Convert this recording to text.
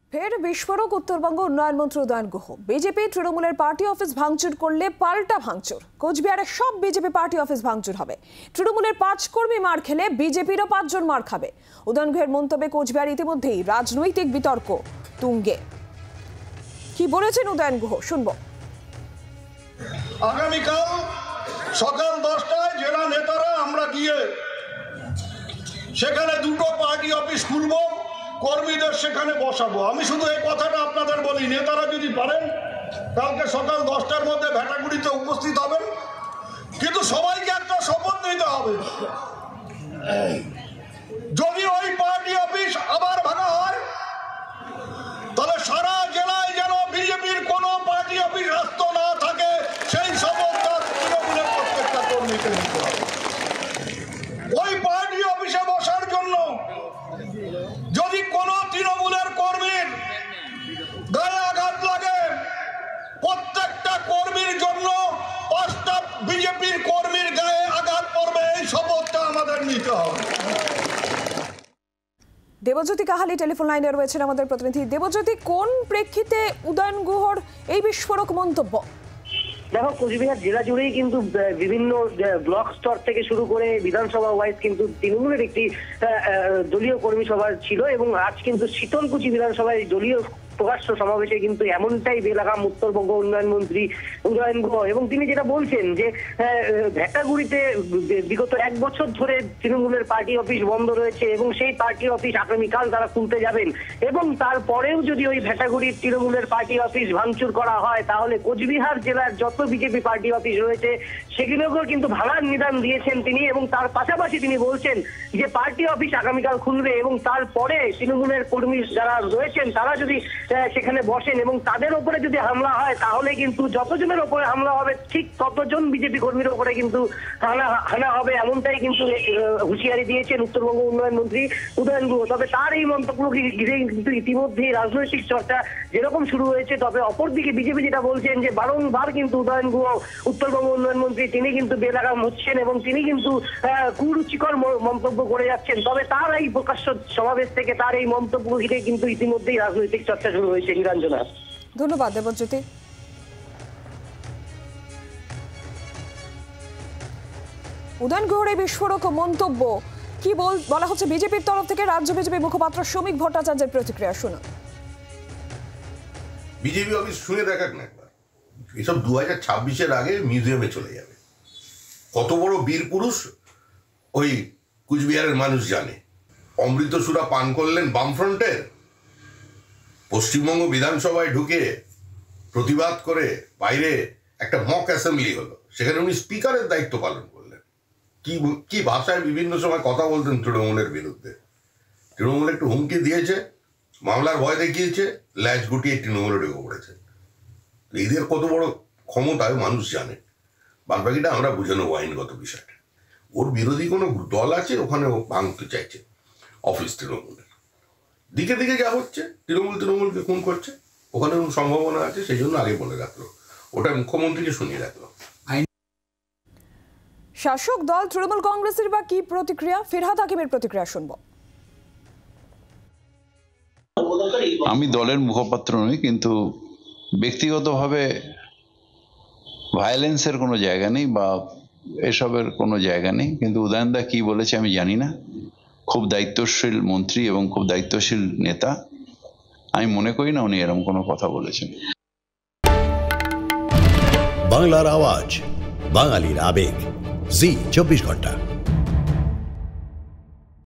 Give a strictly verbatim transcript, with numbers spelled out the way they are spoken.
ফের বিস্ফোরক উত্তরবঙ্গ উন্নয়ন মন্ত্রী উদয়ন গুহ। বিজেপি তৃণমূলের পার্টি অফিস ভাঙচুর করলে পাল্টা ভাঙচুর। কোচবিহারে সব বিজেপি পার্টি অফিস ভাঙচুর হবে। তৃণমূলের পাঁচ কর্মী মার খেলে বিজেপিরও পাঁচজন মার খাবে। উদয়ন গুহের মন্তব্যে কোচবিহার ইতিমধ্যেই রাজনৈতিক বিতর্ক তুঙ্গে। কি বলেছেন উদয়ন গুহ শুনবো। আগামীকাল সকাল দশটায় জেলা নেতারা আমরা গিয়ে সেখানে দুটো পার্টি অফিস খুলবো, কর্মীদের সেখানে বসাবো। আমি শুধু এই কথাটা আপনাদের বলি, নেতারা যদি পারেন কালকে সকাল দশটার মধ্যে ভেটাগুড়িতে উপস্থিত হবেন, কিন্তু সবাইকে একটা শপথ নিতে হবে, যদি ওই পার্টি অফিস আবার ভাঙা হয় তাহলে সারা জেলায় যেন বিজেপির কোনো পার্টি অফিস রাস্তা না থাকে, সেই শপথটা তৃণমূলের প্রত্যেকটা কর্মীকে নিতে হবে। ওই পার্টি অফিসে বসার জন্য যদি কোনো তৃণমূলের কর্মীর গায়ে আঘাত লাগে, প্রত্যেকটা কর্মীর জন্য পাঁচটা বিজেপির কর্মীর গায়ে আঘাত পড়বে, এই শপথটা আমাদের নিতে হবে। দেবজ্যোতি কাহালি টেলিফোন লাইনে রয়েছেন আমাদের প্রতিনিধি। দেবজ্যোতি, কোন প্রেক্ষিতে উদয়ন গুহর এই বিস্ফোরক মন্তব্য? দেখো, কোচবিহার জেলা জুড়েই কিন্তু বিভিন্ন ব্লক স্তর থেকে শুরু করে বিধানসভা ওয়াইজ কিন্তু তৃণমূলের একটি দলীয় কর্মী সভা ছিল, এবং আজ কিন্তু শীতলকুচি বিধানসভায় দলীয় প্রকাশ্য সমাবেশে কিন্তু এমনটাই বেলাগাম উত্তরবঙ্গ উন্নয়ন মন্ত্রী উদয়ন গুহ। এবং তিনি যেটা বলছেন যে ভেটাগুড়িতে বিগত এক বছর ধরে তৃণমূলের পার্টি অফিস বন্ধ রয়েছে এবং সেই পার্টি অফিস আগামীকাল তারা খুলতে যাবেন, এবং তারপরেও যদি ওই ভেটাগুড়ির তৃণমূলের পার্টি অফিস ভাঙচুর করা হয় তাহলে কোচবিহার জেলার যত বিজেপি পার্টি অফিস রয়েছে সেগুলোকেও কিন্তু ভাঙার নিদান দিয়েছেন তিনি। এবং তার পাশাপাশি তিনি বলছেন যে পার্টি অফিস আগামীকাল খুলবে এবং তারপরে তৃণমূলের কর্মী যারা রয়েছেন তারা যদি সেখানে বসেন এবং তাদের উপরে যদি হামলা হয় তাহলে কিন্তু যতজনের উপরে হামলা হবে ঠিক ততজন বিজেপি কর্মীর উপরে কিন্তু হানা হানা হবে, এমনটাই কিন্তু হুঁশিয়ারি দিয়েছেন উত্তরবঙ্গ উন্নয়ন মন্ত্রী উদয়ন গুহ। তবে তার এই মন্তব্যকে ঘিরে কিন্তু ইতিমধ্যেই রাজনৈতিক চর্চা যেরকম শুরু হয়েছে, তবে অপরদিকে বিজেপি যেটা বলছেন যে বারংবার কিন্তু উদয়ন গুহ উত্তরবঙ্গ উন্নয়ন মন্ত্রী তিনি কিন্তু বেলাগাম হচ্ছেন এবং তিনি কিন্তু কুরুচিকর মন্তব্য করে যাচ্ছেন। তবে তার এই প্রকাশ্য সমাবেশ থেকে তার এই মন্তব্য ঘিরে কিন্তু ইতিমধ্যেই রাজনৈতিক চর্চা শুরু হয়েছে। নিরঞ্জনা, ধন্যবাদ দেবজ্যোতি। উদয়ন গুহর এই বিস্ফোরক মন্তব্য কি বলা হচ্ছে বিজেপির তরফ থেকে? রাজ্য বিজেপি মুখপাত্র শ্রমিক ভট্টাচার্যের প্রতিক্রিয়া শুনুন। বিজেপি অফিস শুনে দেখাক না একবার, এসব দু হাজার ছাব্বিশের আগে মিউজিয়ামে চলে যাবে। কত বড় বীর পুরুষ ওই কুচবিহারের মানুষ জানে। অমৃত সুরা পান করলেন বামফ্রন্টের, পশ্চিমবঙ্গ বিধানসভায় ঢুকে প্রতিবাদ করে বাইরে একটা মক অ্যাসেম্বলি হলো, সেখানে উনি স্পিকারের দায়িত্ব পালন করলেন। কি কি ভাষায় বিভিন্ন সময় কথা বলতেন তৃণমূলের বিরুদ্ধে। তৃণমূল একটু হুমকি দিয়েছে, মামলার ভয় দেখিয়েছে, ল্যাচ গুটিয়ে তৃণমূলে ঢুকে পড়েছে। এদের কত বড় ক্ষমতায় মানুষ জানে। বাদবাকিটা আমরা বুঝে নেবো আইনগত বিষয়টা। ওর বিরোধী কোনো দল আছে ওখানে ও ভাঙতে চাইছে অফিস তৃণমূলের। দিকে দিকে যা হচ্ছে, তৃণমূল তৃণমূলকে খুন করছে, ওখানে সম্ভাবনা আছে, সেই জন্য আগে বলে রাখলো, ওটা মুখ্যমন্ত্রীকে শুনিয়ে রাখলো। শাসক দল তৃণমূল কংগ্রেসের বা কি প্রতিক্রিয়া? ফিরহাদ হাকিমের প্রতিক্রিয়া শুনবো। আমি দলের মুখপাত্র নই, কিন্তু ব্যক্তিগতভাবে ভায়োলেন্সের কোনো জায়গা নেই বা এসবের কোনো জায়গা নেই, কিন্তু উদয়নদা কি বলেছে আমি জানি না। খুব দায়িত্বশীল মন্ত্রী এবং খুব দায়িত্বশীল নেতা, আমি মনে করি না উনি এরকম কোনো কথা বলেছেন। বাংলার আওয়াজ, বাঙালির আবেগ, জি চব্বিশ ঘন্টা।